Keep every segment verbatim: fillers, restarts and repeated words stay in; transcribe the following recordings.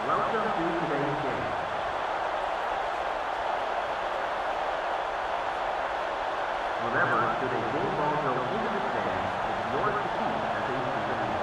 Welcome to today's game. Remember, should a game ball go into the stands, it's yours to keep as they see the lead.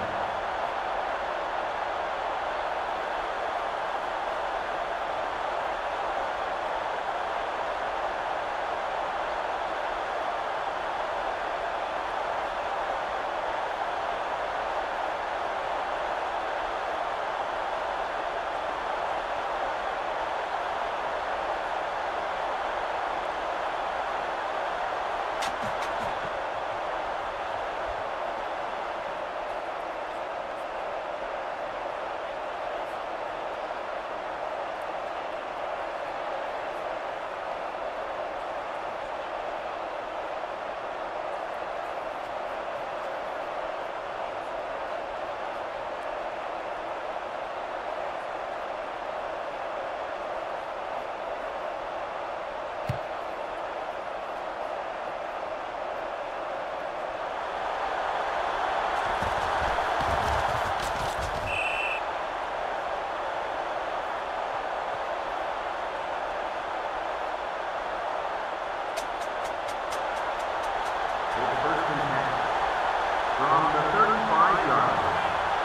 From the thirty-five yard line.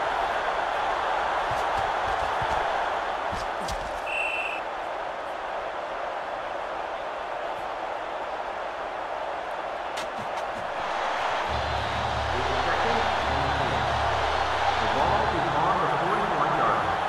It's second and ten. The ball is on the forty-one yard line.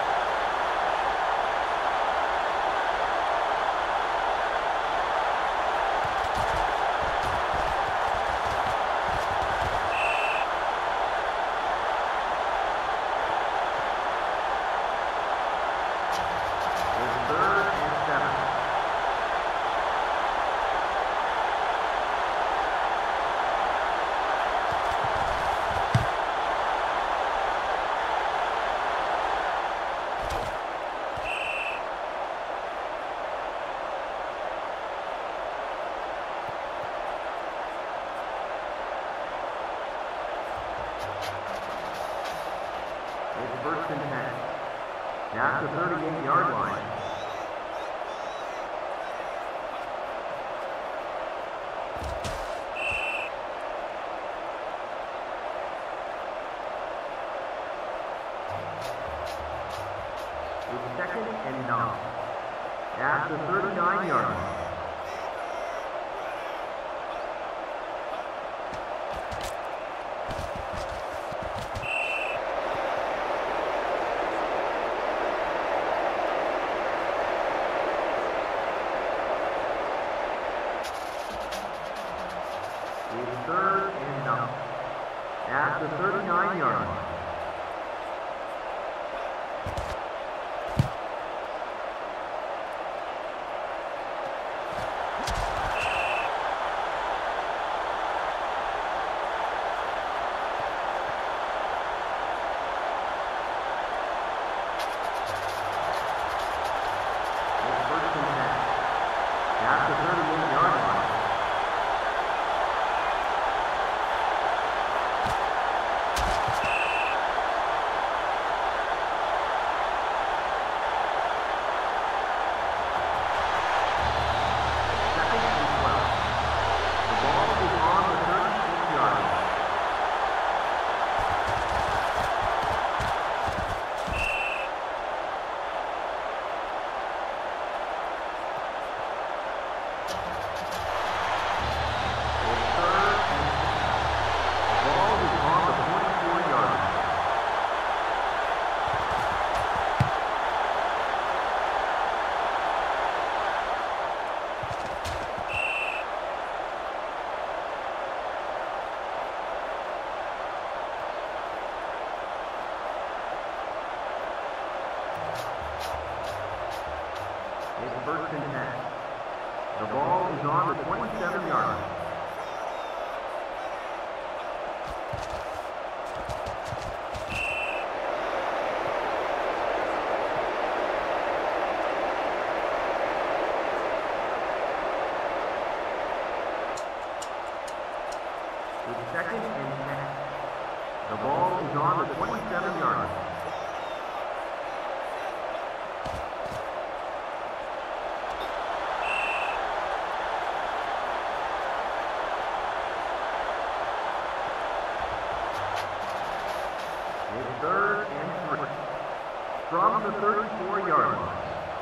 It's first and ten. At the thirty-eight yard line. It's second and nine. At the thirty-nine yard line. It's third and nine. At the thirty-nine yard line. It's first and ten. At the thirty-eight yard line. It's first and ten. The ball is on the twenty-seven yard line. It's second and ten. The ball is on the twenty-seven yard line. third and three. From the thirty-four-yard line.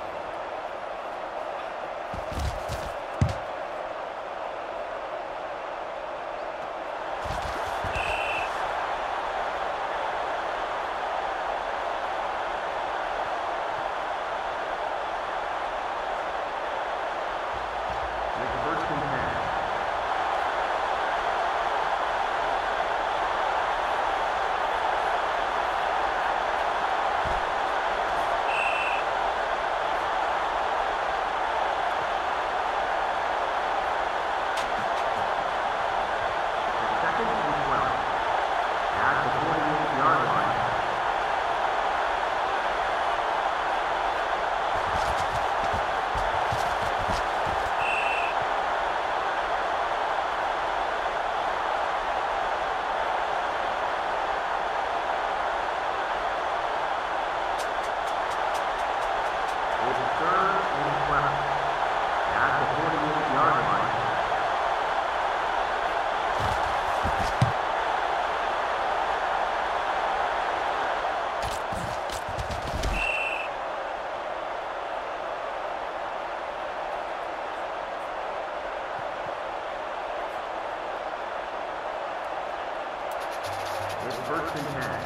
It's first and ten.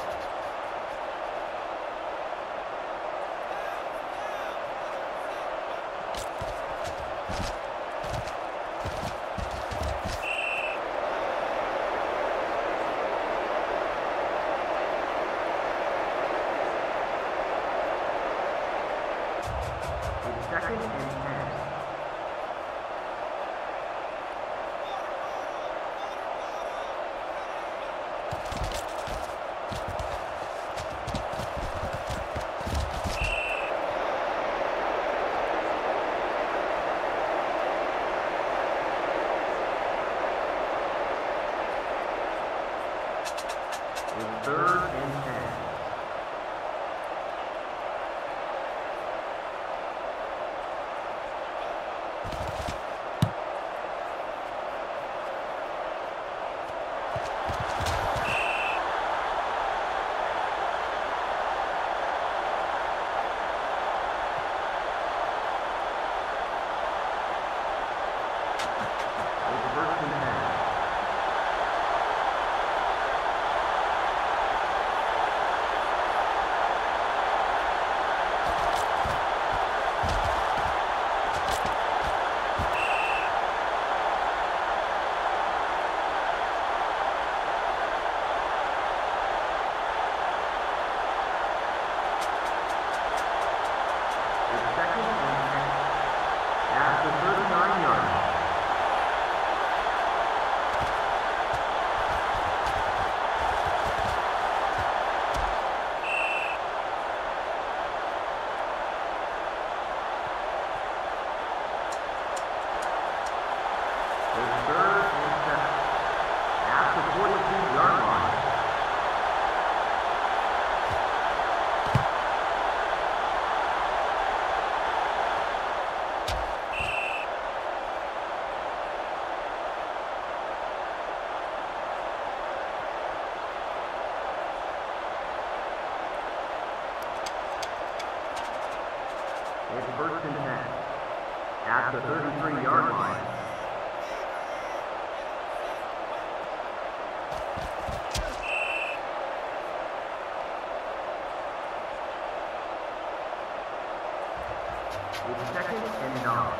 It's second and ten. It's third and ten. It's first and ten. It's first and ten. At the thirty-three-yard line. It's second and nine.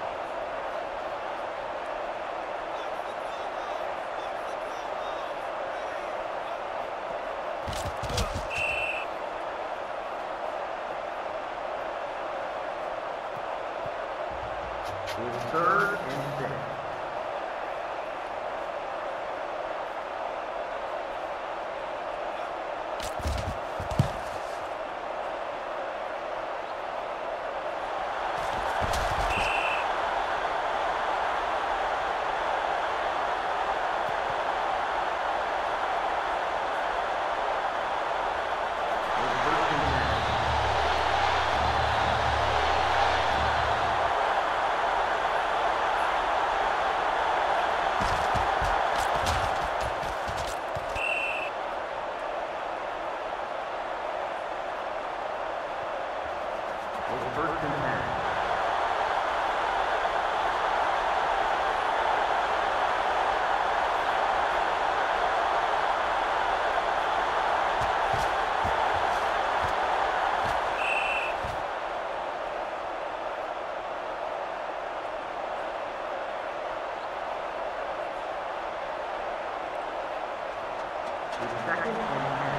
It's third and six. It's first and ten. It's second and ten.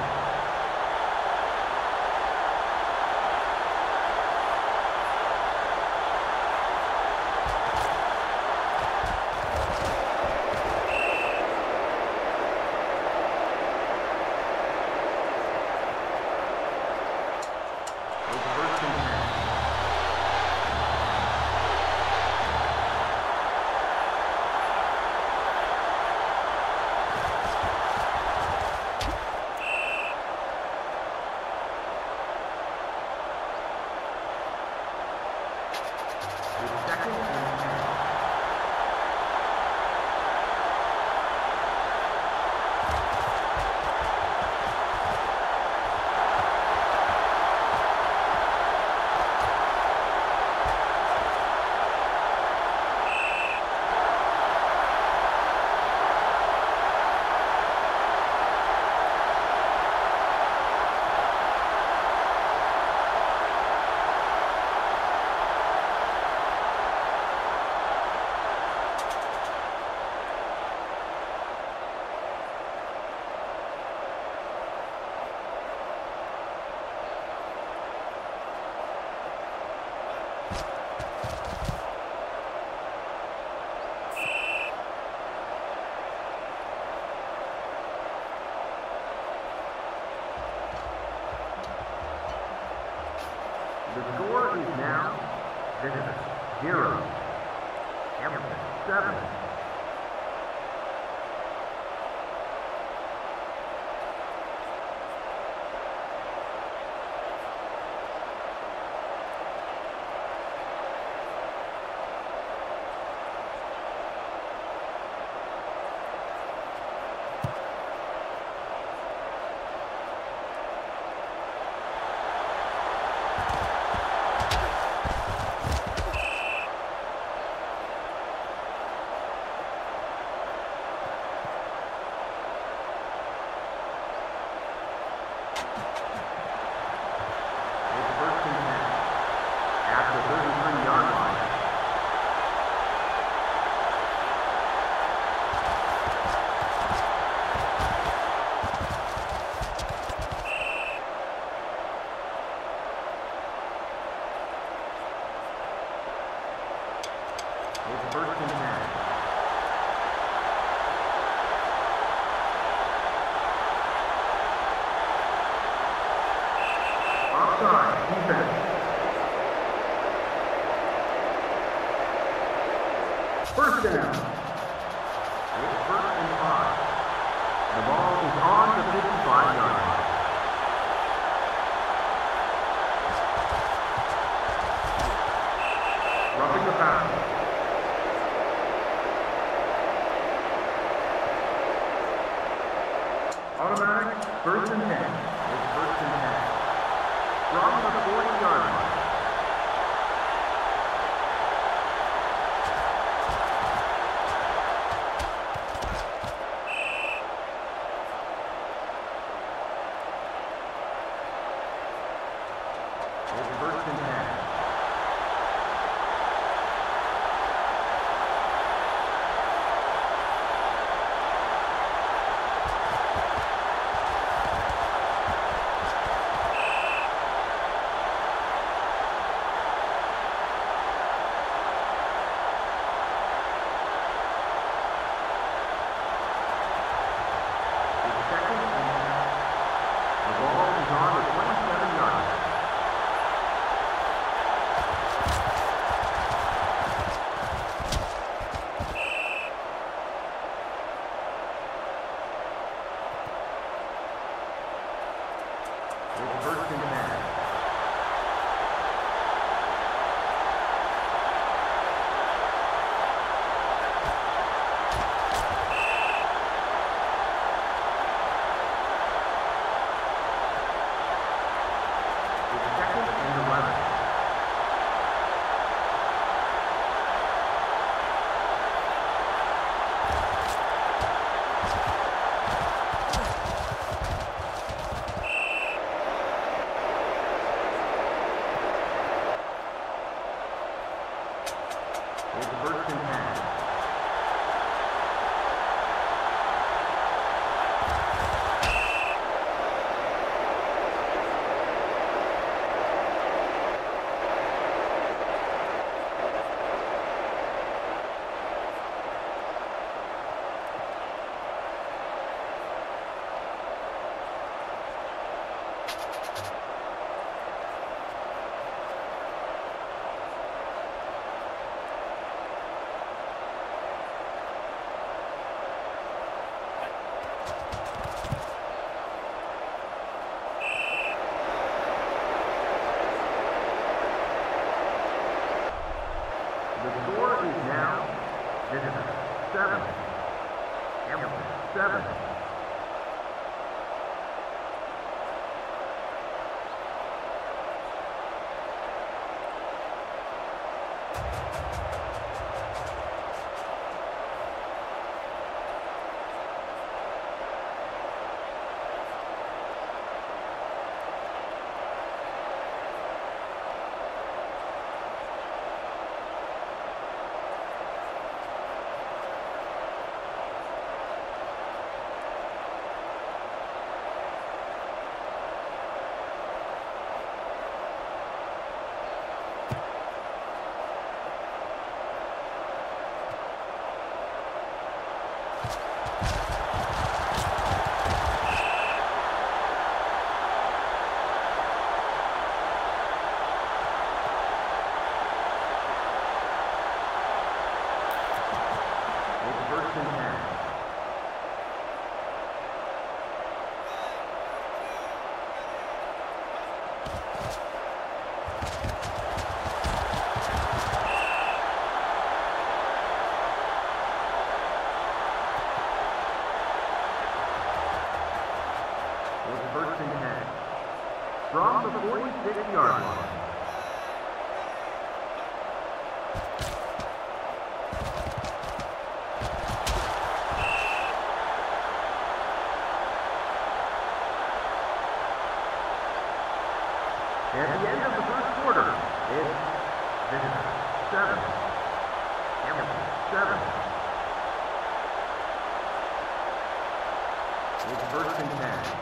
The score is now Visitors zero, Hamilton seven. It's first and ten. Offside, defense. First down. It's first and five. The ball is on the fifty-five yard line. Roughing the pass. Automatic, first and ten. It's first and ten. From the forty yard line. It's first and ten. Visitor, seven. Hamilton, seven. First and ten. From the forty-six yard line. At the end of the first quarter, it's Visitor, seven. Hamilton, seven. It's first and ten.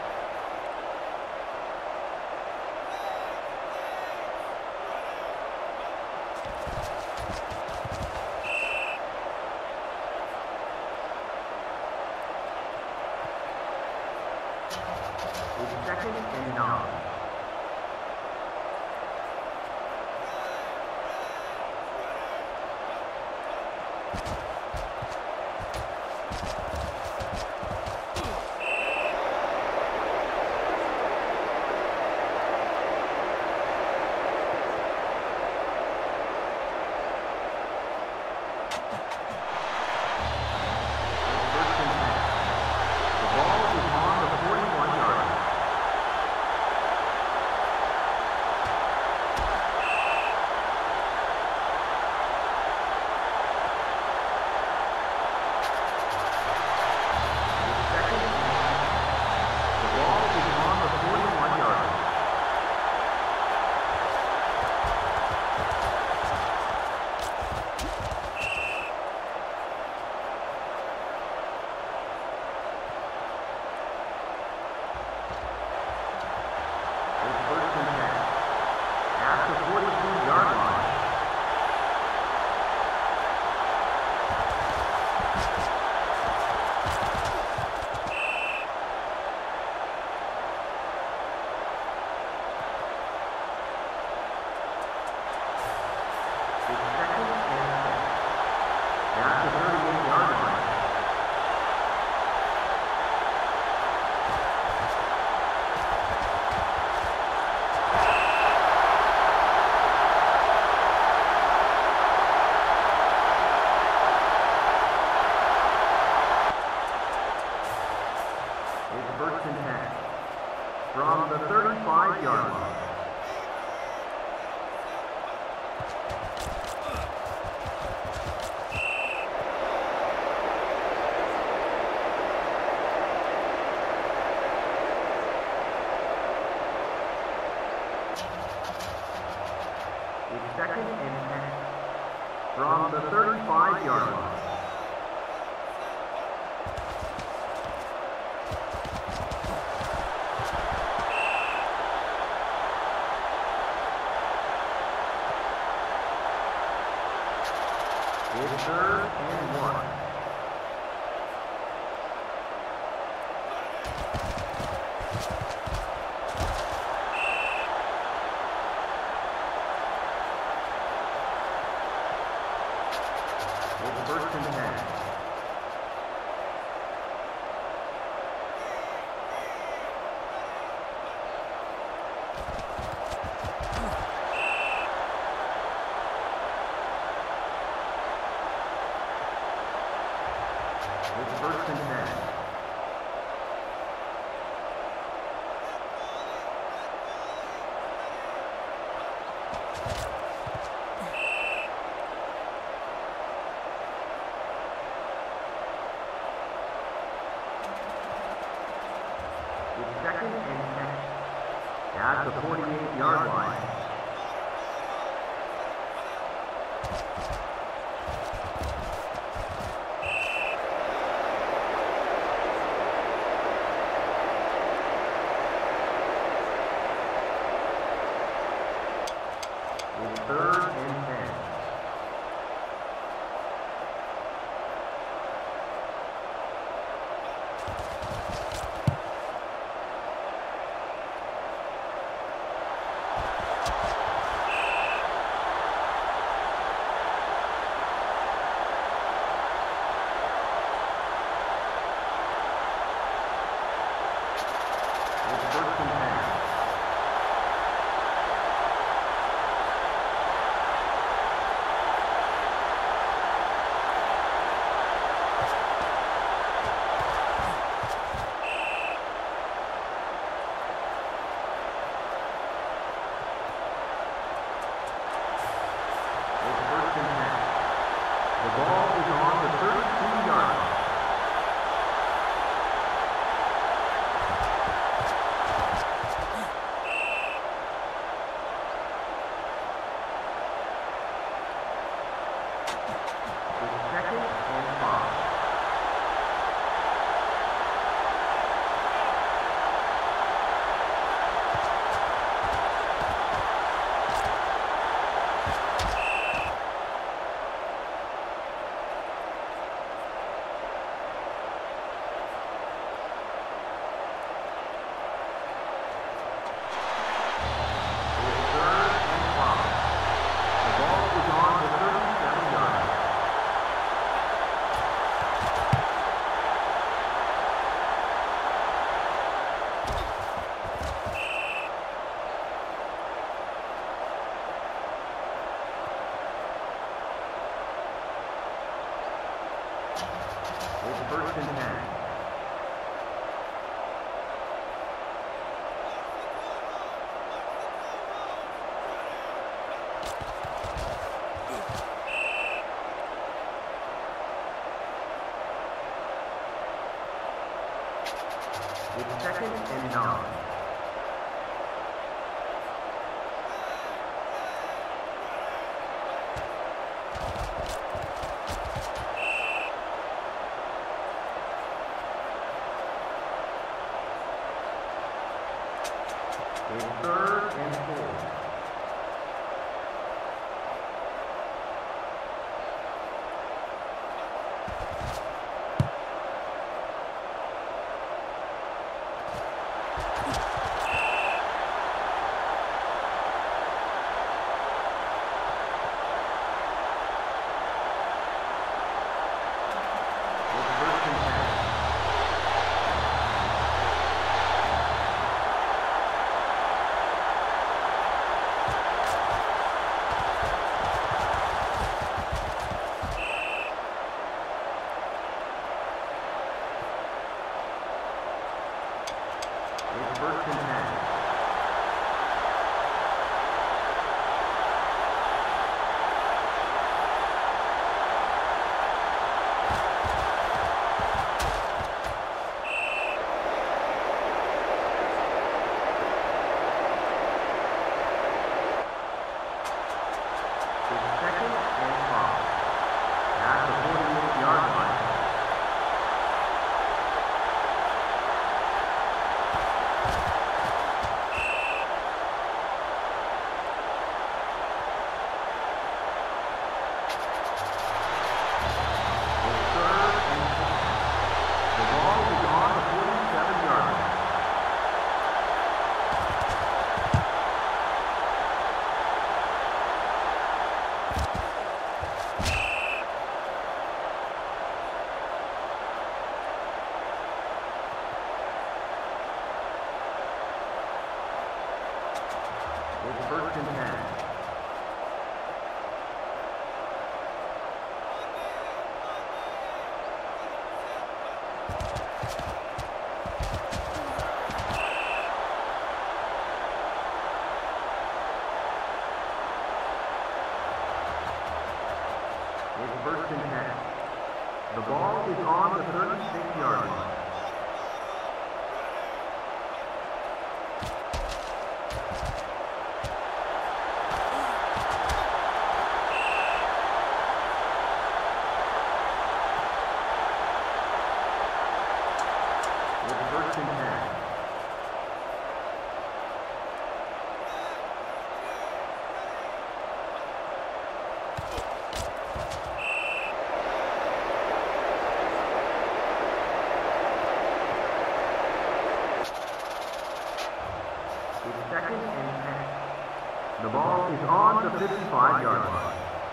Second and nine. First and ten. From the thirty-five yard line. It's second and ten. From the thirty-five yard line. It's third and one. It's first and ten. first and ten. It's second and ten. At the forty-eight yard line. It's third and ten. The ball is on the thirty-two yard line. It's second and five. It's first and ten. It's second and nine. It's third and four. It's first and ten. It's second and five. At the forty-eight yard line. It's first and ten. first and ten. The ball is on the thirty-six yard line. It's first and ten. Second and ten. The ball is on the fifty-five yard line.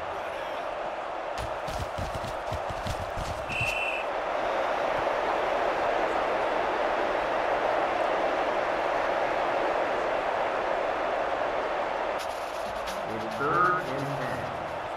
It's third and ten.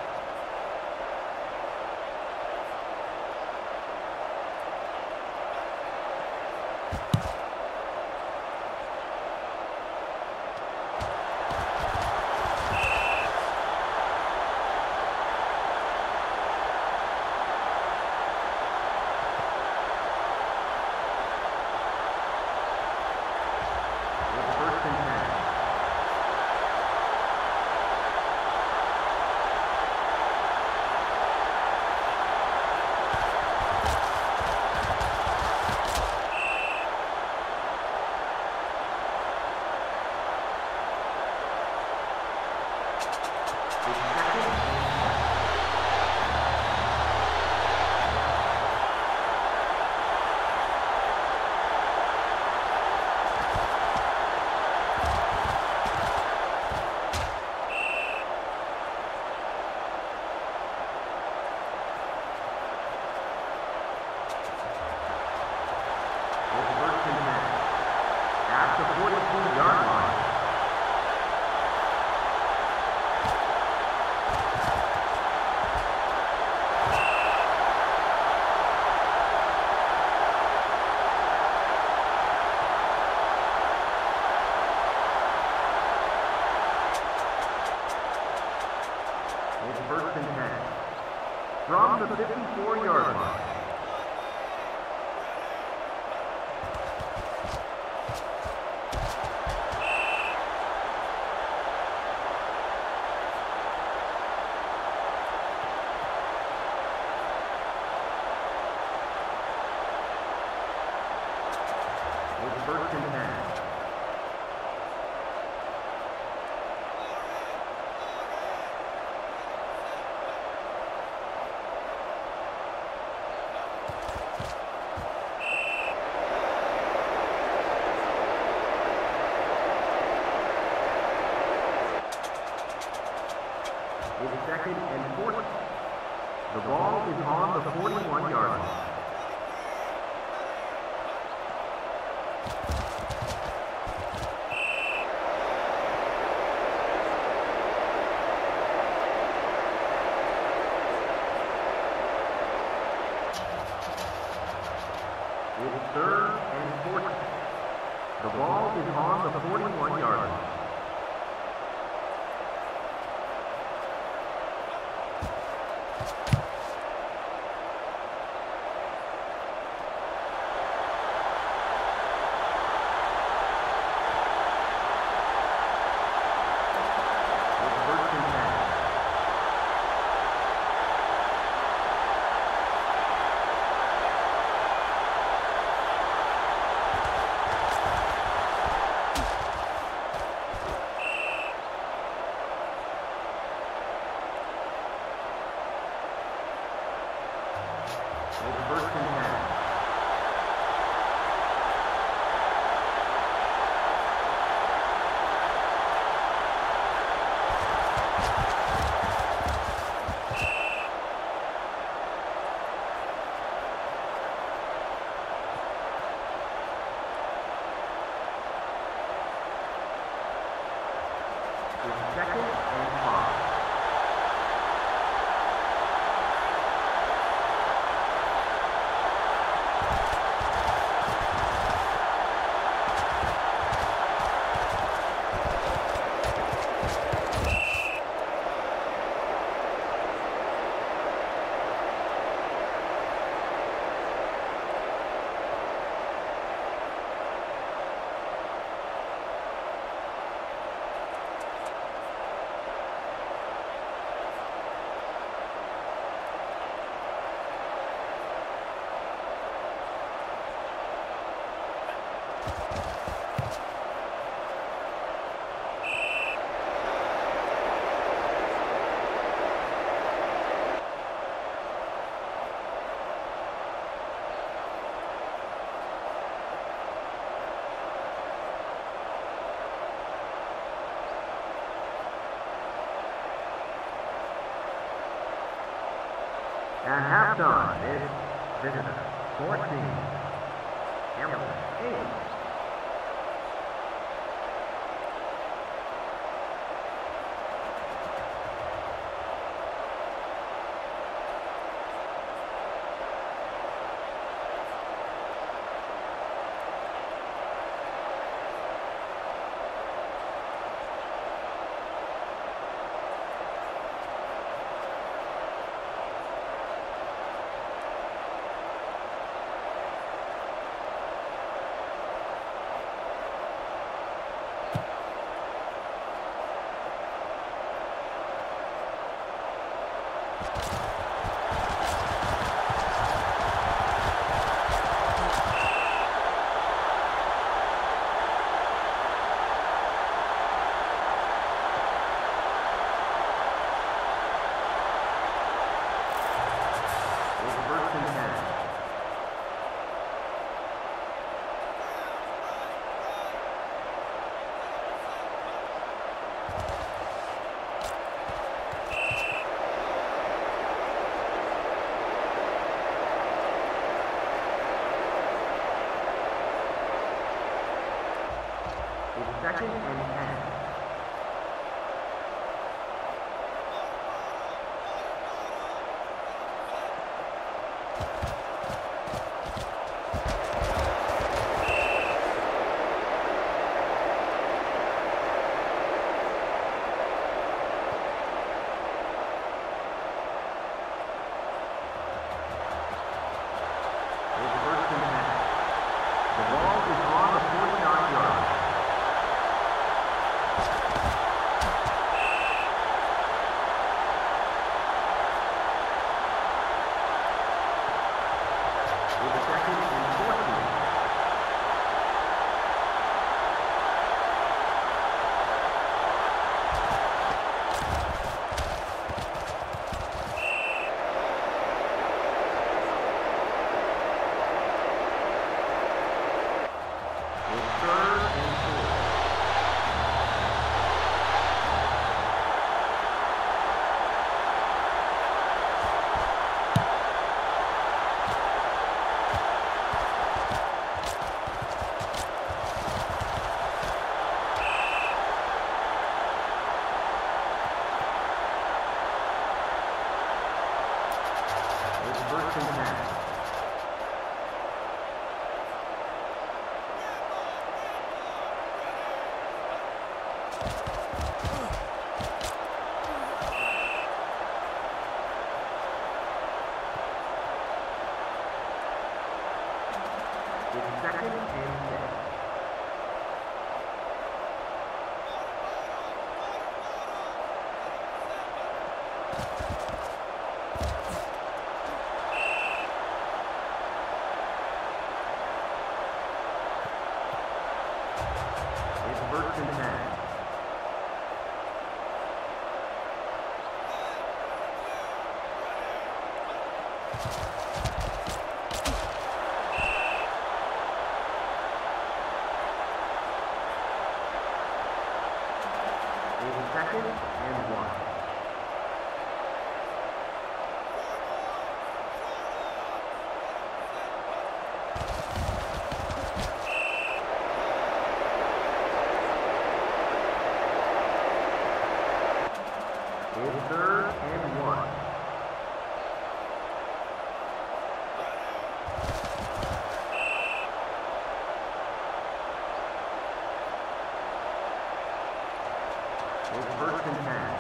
It's first and ten. From the fifty-four yard line. It's first and ten. It's second and forty. The ball is on the forty-one yard line. It's third and forty. The ball is on the forty-one yard line. It's first and ten. It's second and five. At halftime, it's Visitor fourteen, Hamilton eight. Second and ten. It's first and ten. The ball is on the forty-nine yard line. Second and six. It's first and ten. Second and one. It's third and one. It's first and ten.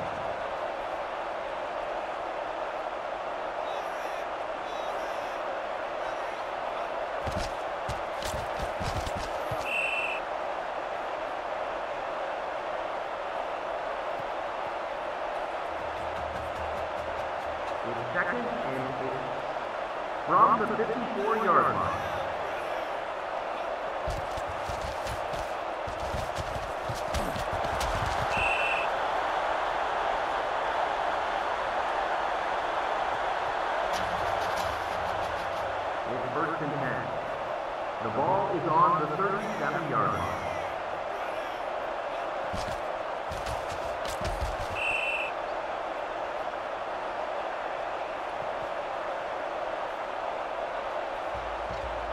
It's second and eight. From the fifty-four yard line. It's first and ten. The ball is on the thirty-seven yard line.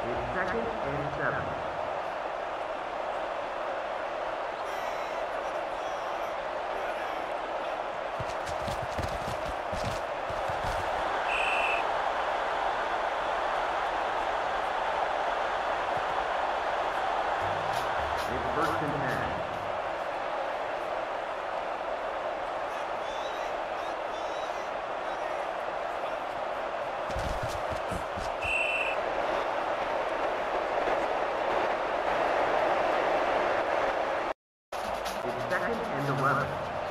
It's second and seven. It's first and ten. It's second and eleven.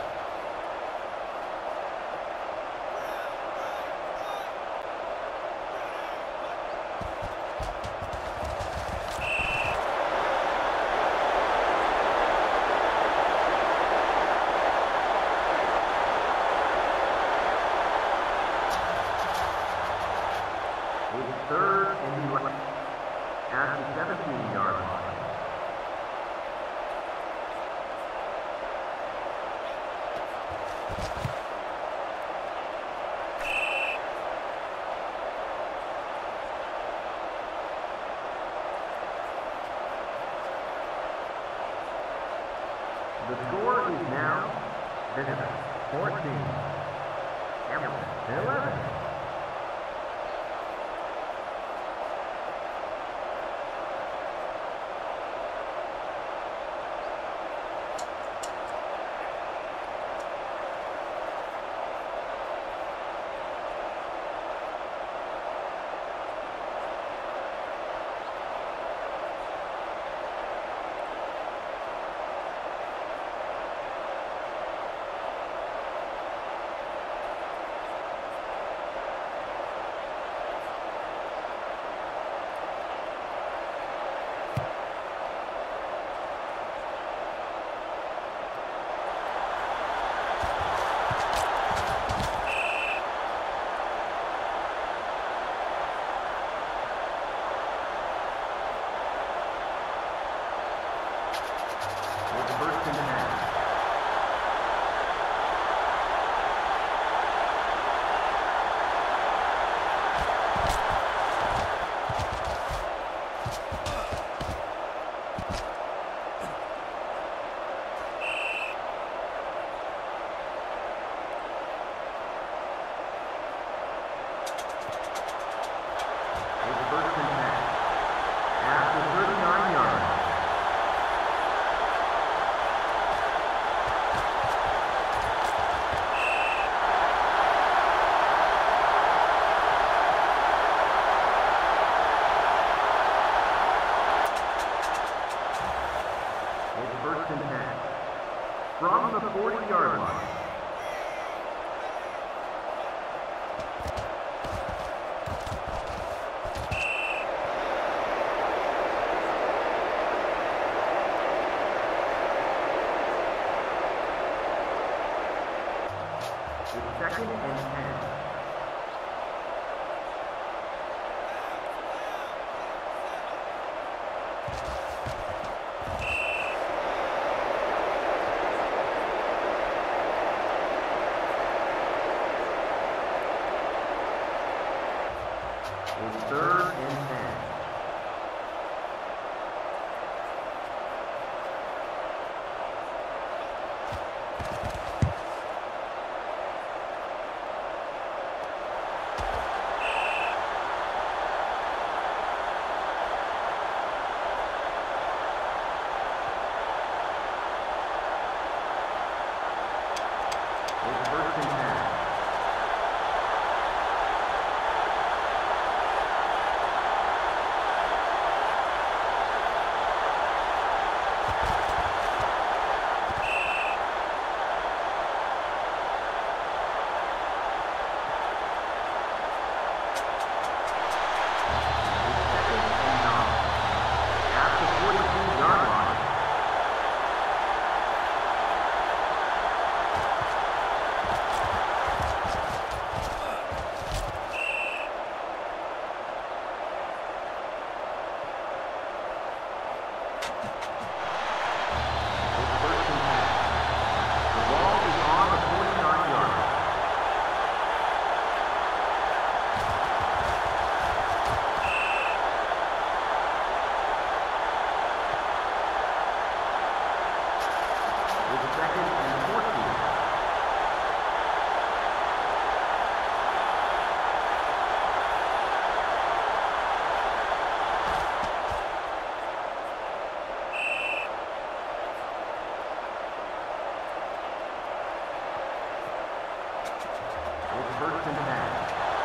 It's third and eleven at the seventeen-yard line. The score is now Visitors fourteen, Hamilton eleven. First and ten. It's first and ten. At the thirty-nine yard line. First and ten. From the forty-yard line. It's second and ten. It's third and ten. It's first and ten. It's first and ten.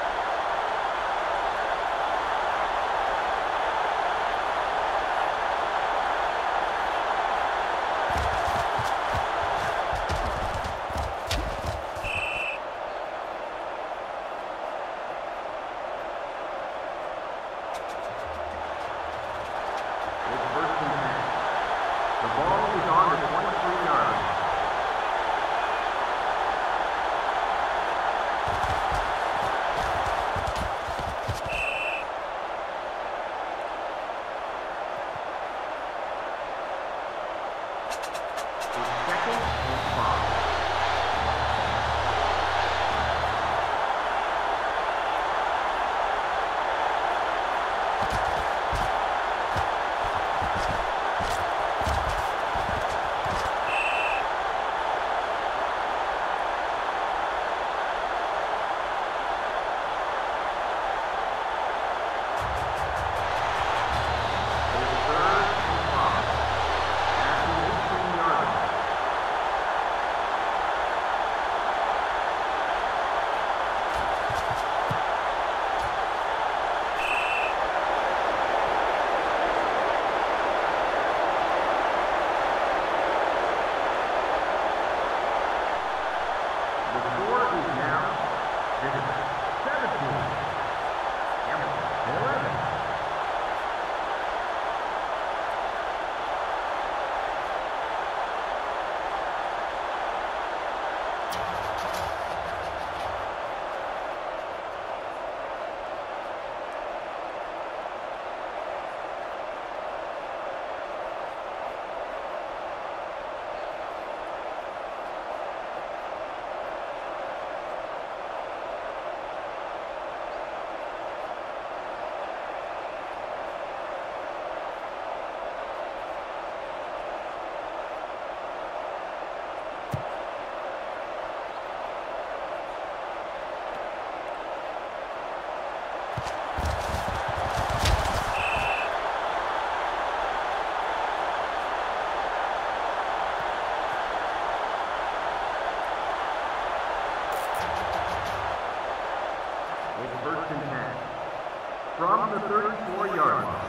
From the thirty-four-yard line.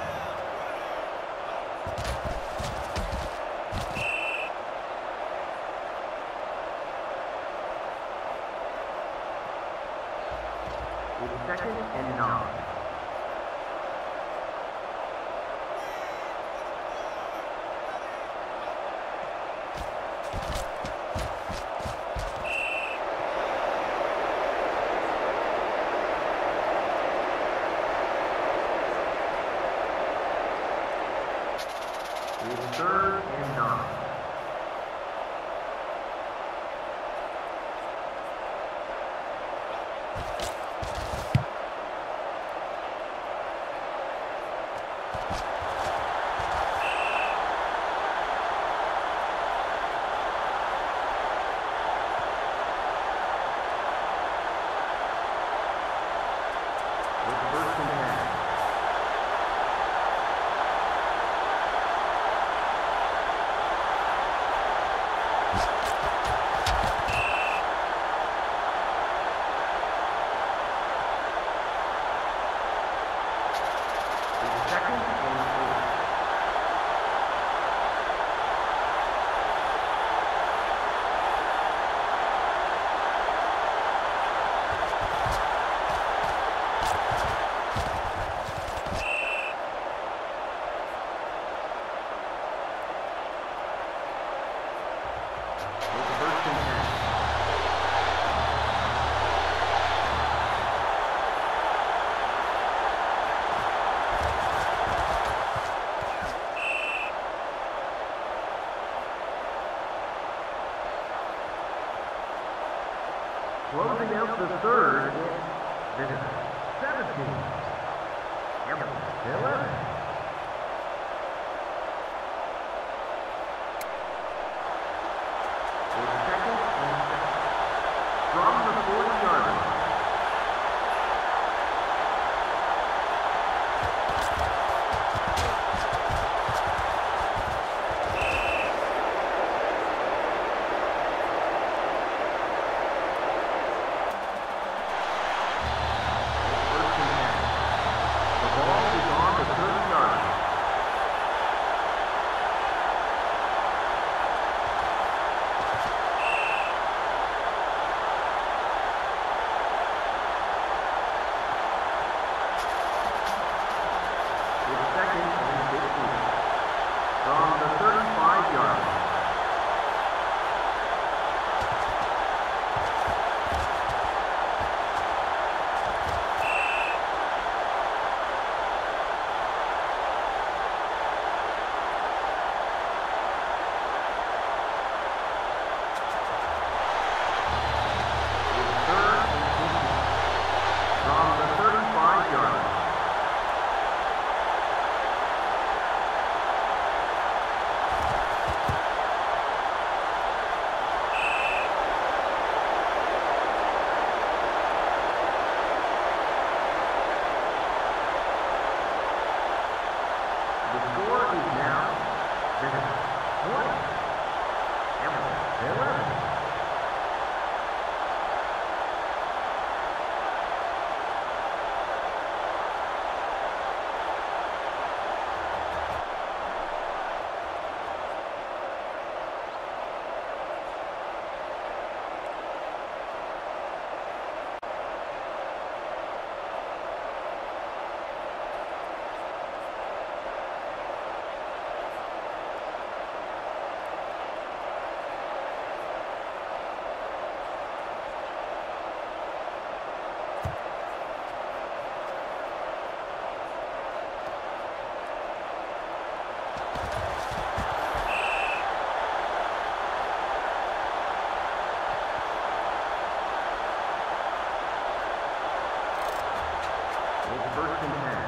It's second and nine. It's third and nine. It's first and ten. Closing out the third, this is seventeen, eleven. It's second and six. From the forty-yard line. first and ten.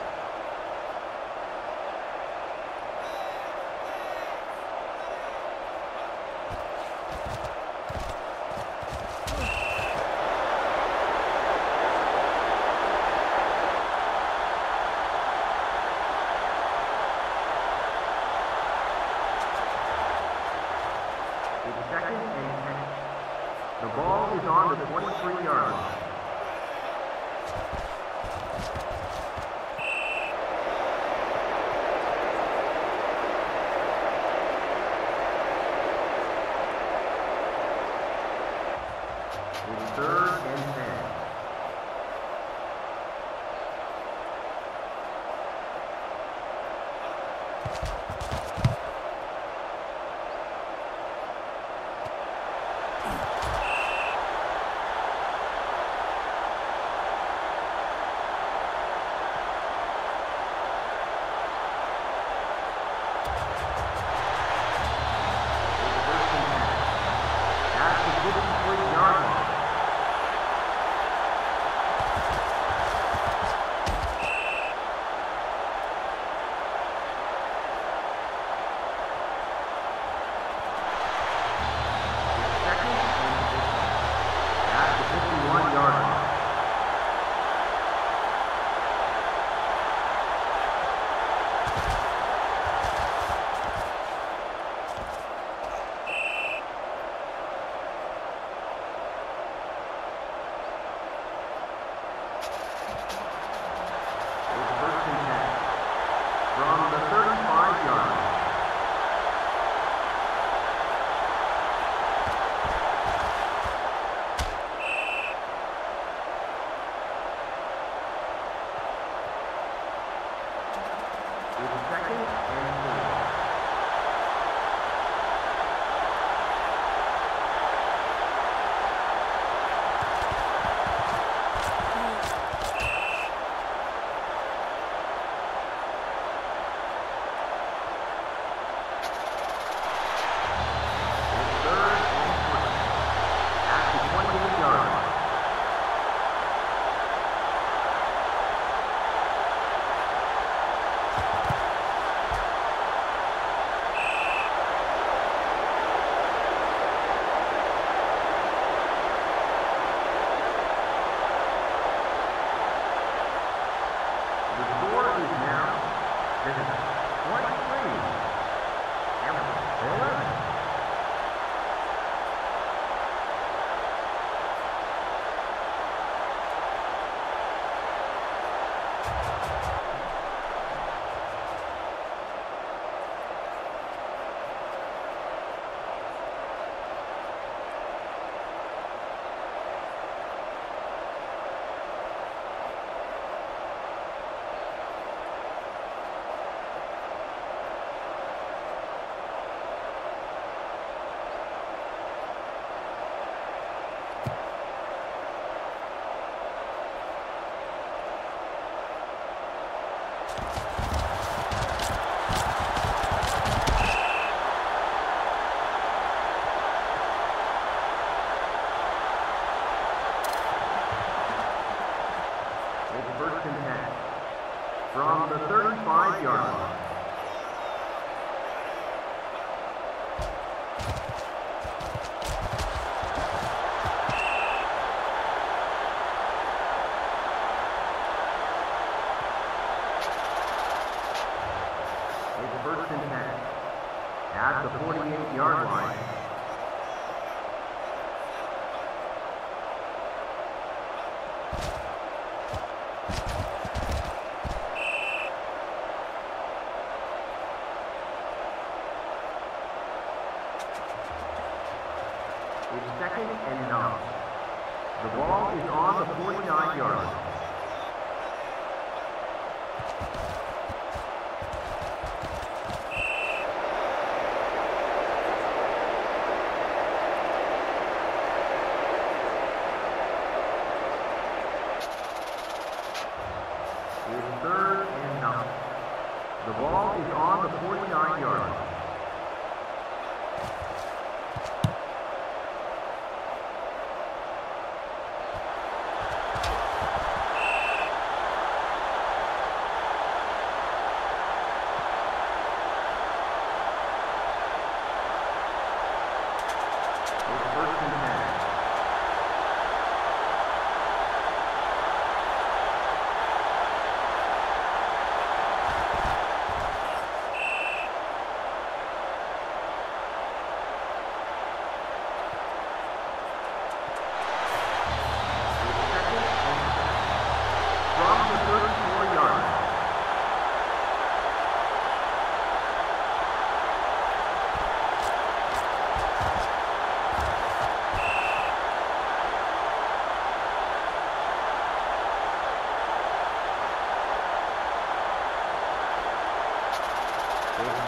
Second and ten. The ball is on the twenty-three yard line. It's third and ten. From the thirty-five yard line. It's second and four. First and ten. From the thirty-five yard line. It's first and ten. At the forty-eight yard line. It's second and nine. The ball is on the forty-nine yard line. It's third and nine. The ball is on the forty-nine yard line.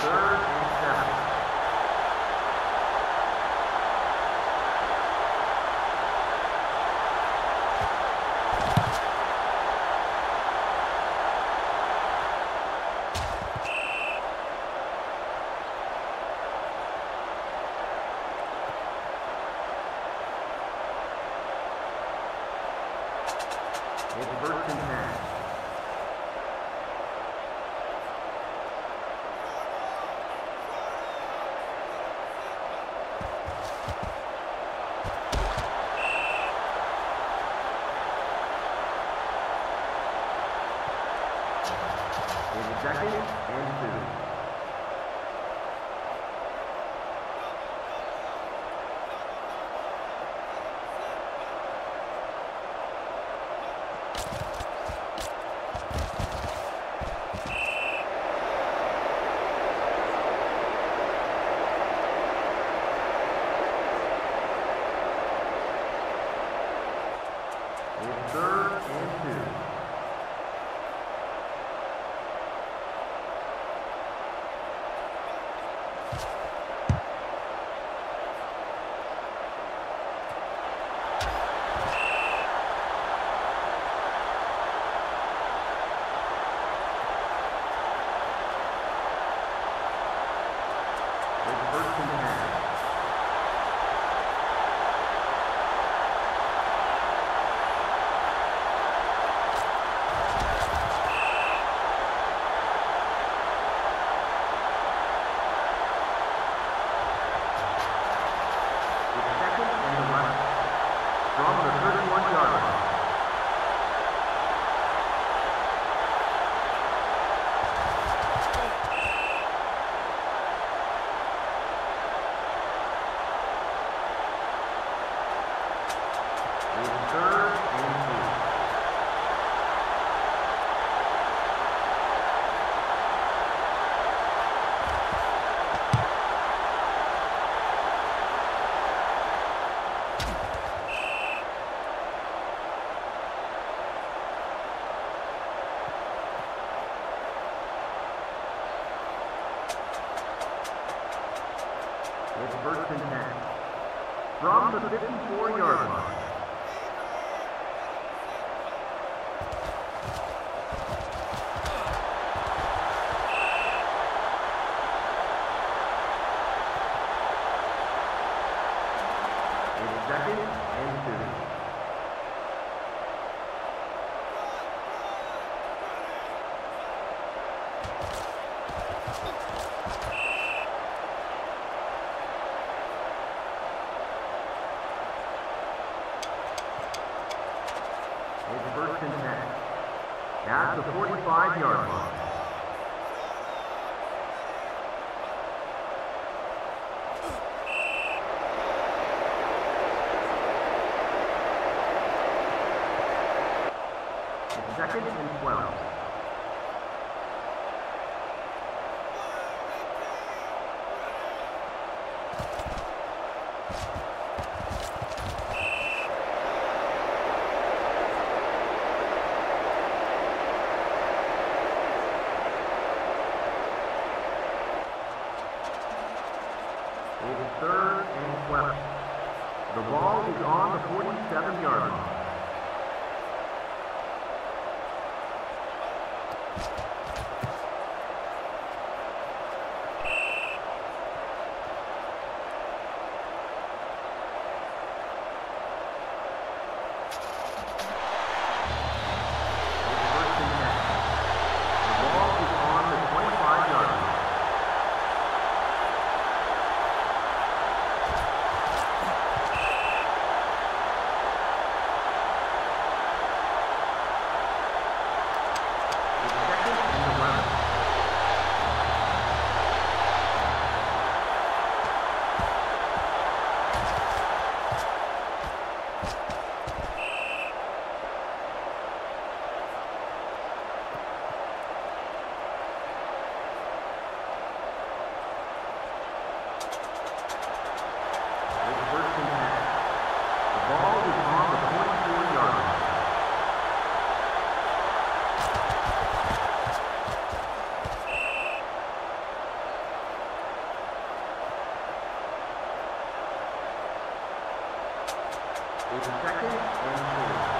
third and seven. It's first and ten. It's second and two. It's third and two. It's first and ten. From the thirty-one yard line. It's third and two. It's first and ten. From the fifty-four yard line. It's second and two. It's first and ten. At the forty-five yard line. It's second and twelve. It's third and twelve. The ball is on the forty-seven yard line. Second It's second and two.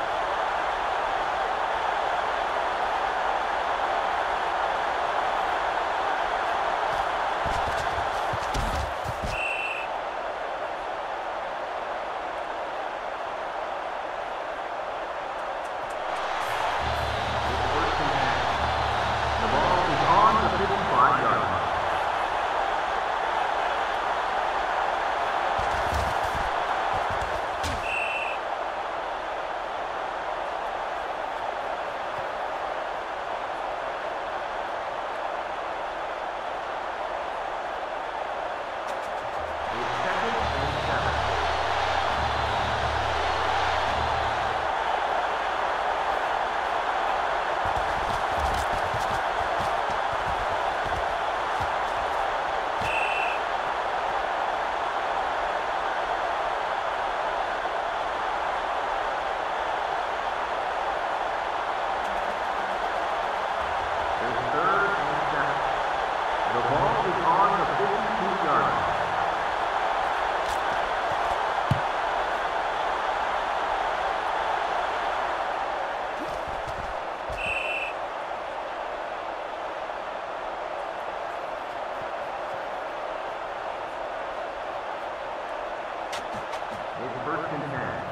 It's first and ten.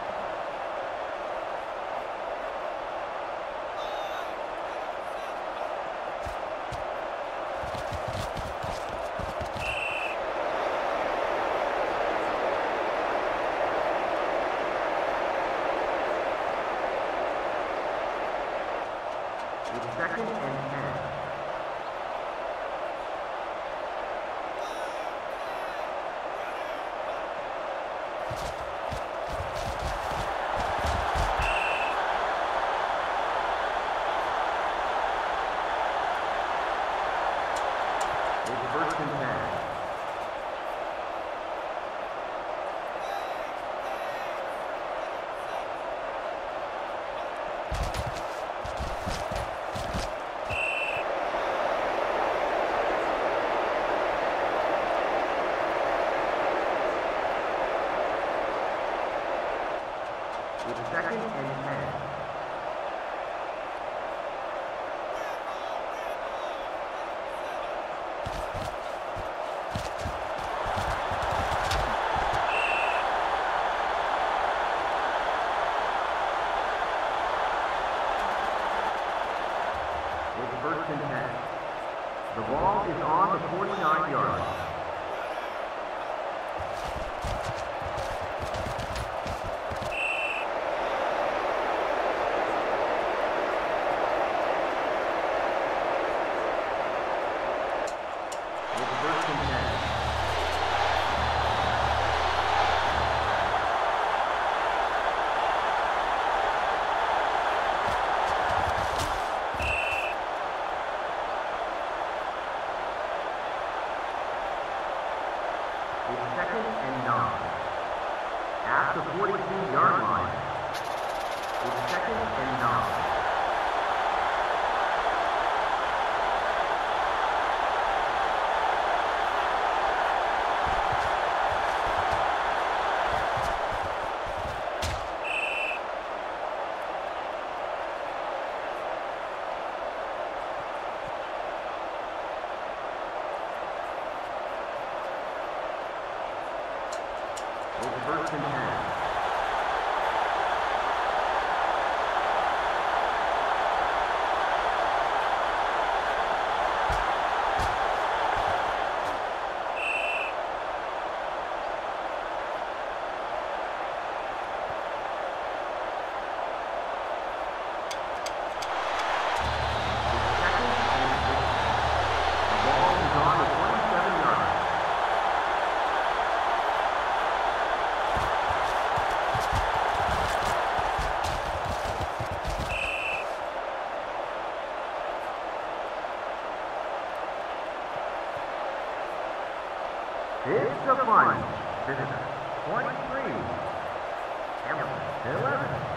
It's second and ten. It's first and ten. It's second and ten. It's first and ten. The ball is on the forty-nine yard line. It's second and nine. At the forty-two yard line. It's second and nine. It's first and ten. It's the final. This is twenty-three. Hamilton eleven.